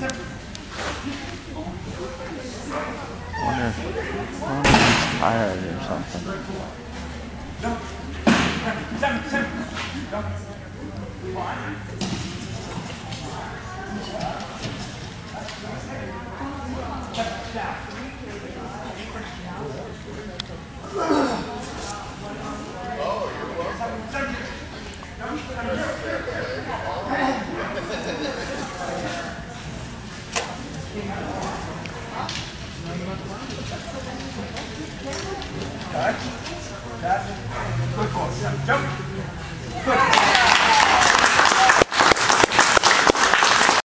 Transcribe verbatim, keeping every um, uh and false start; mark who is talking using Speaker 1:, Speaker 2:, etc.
Speaker 1: wonder if, I wonder if he's tired or something.
Speaker 2: Touch. Touch. Good boy. Jump. Good.